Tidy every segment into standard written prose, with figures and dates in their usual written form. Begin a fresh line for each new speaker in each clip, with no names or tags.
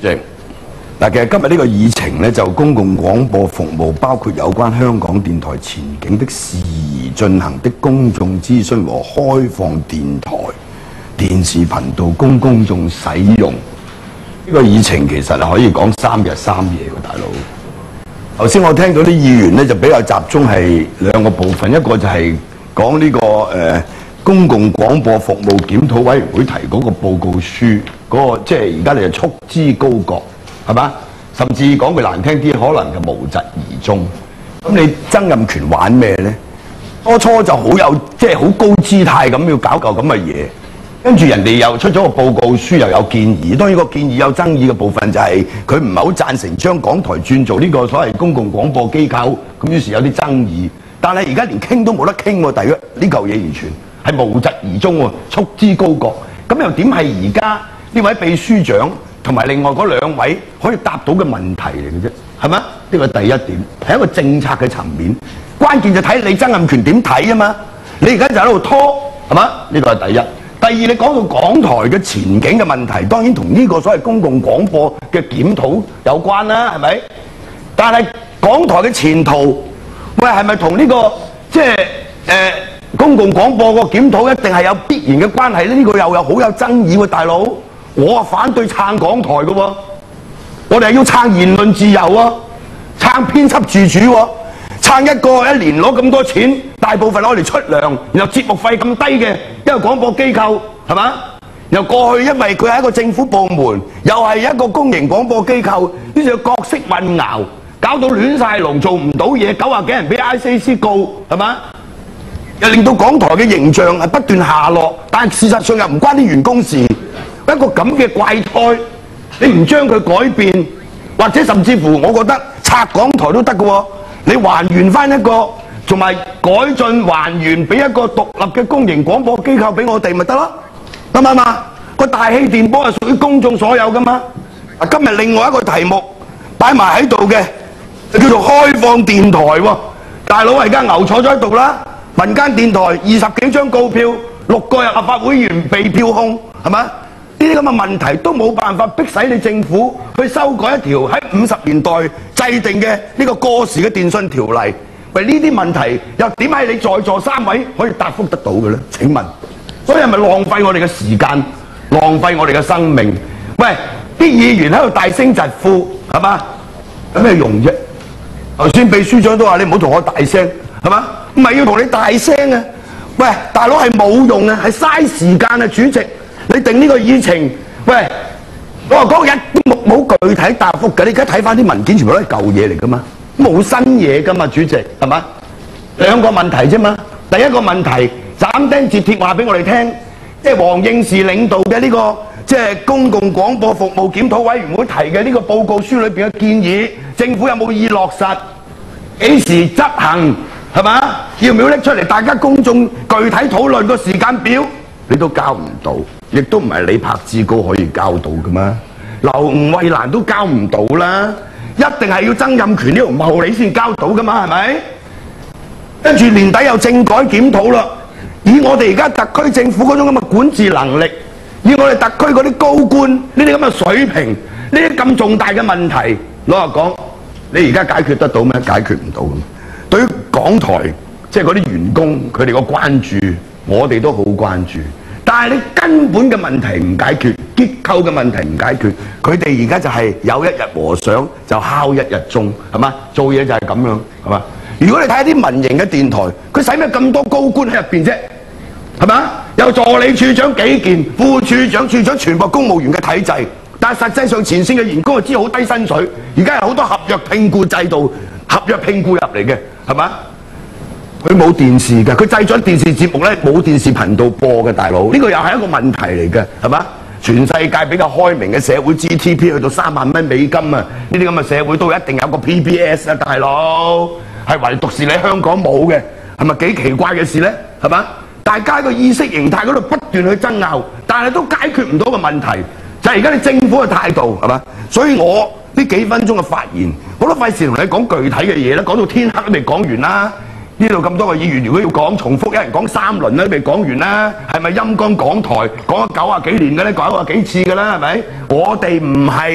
席。嗱，其實今日呢個議程咧，就公共廣播服務包括有關香港電台前景的事宜進行的公眾諮詢和開放電台、電視頻道供公眾使用。呢個議程其實係可以講3日3夜嘅，大佬。頭先我聽到啲議員咧就比較集中係兩個部分，一個就係講呢個公共廣播服務檢討委員會提嗰個報告書，嗰個即係而家你就束之高閣，係嘛？甚至講句難聽啲，可能就無疾而終。咁你曾蔭權玩咩咧？初就好有即係好高姿態咁要搞嚿咁嘅嘢，跟住人哋又出咗個報告書，又有建議。當然個建議有爭議嘅部分就係佢唔係好贊成將港台轉做呢個所謂公共廣播機構，咁於是有啲爭議。但係而家連傾都冇得傾喎，第一呢嚿嘢完全係無疾而終喎，束之高閣。咁又點係而家呢位秘書長同埋另外嗰兩位可以答到嘅問題嚟嘅啫？係咪？呢個第一點係一個政策嘅層面，關鍵就睇你曾蔭權點睇啊嘛。你而家就喺度拖，係嘛？呢個係第一。第二，你講到港台嘅前景嘅問題，當然同呢個所謂公共廣播嘅檢討有關啦，係咪？但係港台嘅前途，喂，係咪同呢個即係公共廣播個檢討一定係有必然嘅關係咧？呢個又有好有爭議喎，大佬。我反對撐港台嘅喎，我哋係要撐言論自由喎，撐編輯自主喎，撐一個一年攞咁多錢，大部分攞嚟出糧，然後節目費咁低嘅一個廣播機構，係嘛？然後過去因為佢係一個政府部門，又係一個公營廣播機構，於是角色混淆，搞到亂晒龍，做唔到嘢，90幾人俾 ICAC 告，係嘛？又令到港台嘅形象係不斷下落，但係事實上又唔關啲員工事。一個咁嘅怪胎，你唔將佢改變，或者甚至乎，我覺得拆港台都得嘅喎。你還原翻一個，同埋改進還原俾一個獨立嘅公營廣播機構俾我哋咪得咯，啱唔啱啊？個大氣電波係屬於公眾所有噶嘛。今日另外一個題目擺埋喺度嘅，就叫做開放電台喎。大佬而家牛坐咗喺度啦，民間電台20幾張告票，6個立法會議員被票控，係咪？呢啲咁嘅問題都冇辦法逼使你政府去修改一條喺50年代制定嘅呢個過時嘅電訊條例。喂，呢啲問題又點係你在座3位可以答覆得到嘅咧？請問，所以係咪浪費我哋嘅時間，浪費我哋嘅生命？喂，啲議員喺度大聲疾呼，係嘛？有咩用啫？頭先秘書長都話你唔好同我大聲，係嘛？唔係要同你大聲啊！喂，大佬係冇用啊，係嘥時間啊，主席。你定呢個議程，喂，我話講日都冇具體答覆嘅，你而家睇翻啲文件，全部都係舊嘢嚟噶嘛，冇新嘢噶嘛，主席係嘛？兩個問題啫嘛。第一個問題斬釘截鐵話俾我哋聽，即係黃應士領導嘅呢個即係公共廣播服務檢討委員會提嘅呢個報告書裏邊嘅建議，政府有冇意落實？幾時執行？係嘛？要唔要拎出嚟大家公眾具體討論個時間表？你都交唔到，亦都唔係你柏志高可以交到噶嘛？劉吳衛蘭都交唔到啦，一定係要曾蔭權呢條茂利先交到噶嘛？係咪？跟住年底又政改檢討啦，以我哋而家特區政府嗰種咁嘅管治能力，以我哋特區嗰啲高官呢啲咁嘅水平，呢啲咁重大嘅問題，老實講，你而家解決得到咩？解決唔到噶嘛。對於港台即係嗰啲員工佢哋個關注，我哋都好關注，但係你根本嘅問題唔解決，結構嘅問題唔解決，佢哋而家就係有一日和尚就敲一日鐘，係嘛？做嘢就係咁樣，係嘛？如果你睇下啲民營嘅電台，佢使咩咁多高官喺入邊啫？係嘛？有助理處長幾件，副處長、處長全部公務員嘅體制，但係實際上前線嘅員工就知好低薪水，而家有好多合約聘僱制度、合約聘僱入嚟嘅，係嘛？佢冇電視嘅，佢製咗電視節目咧，冇電視頻道播嘅，大佬，呢個又係一個問題嚟嘅，係嘛？全世界比較開明嘅社會 GDP 去到3萬蚊美金啊！呢啲咁嘅社會都一定有個 PBS 啊，大佬，係唯獨是你香港冇嘅，係咪幾奇怪嘅事咧？係嘛？大家個意識形態嗰度不斷去爭拗，但係都解決唔到個問題，就係而家你政府嘅態度，係嘛？所以我呢幾分鐘嘅發言，我都費事同你講具體嘅嘢啦，講到天黑都未講完啦。呢度咁多個議員，如果要講重複，一人講3輪咧，未講完啦。係咪陰公港台講咗90幾年嘅咧，講過幾次嘅啦？係咪？我哋唔係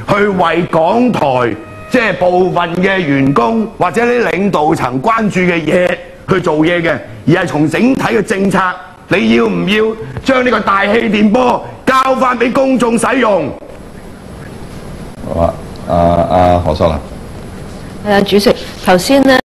去為港台即係部分嘅員工或者啲領導層關注嘅嘢去做嘢嘅，而係從整體嘅政策，你要唔要將呢個大氣電波交翻俾公眾使用？
好啊，何秀蘭。
主席，頭先咧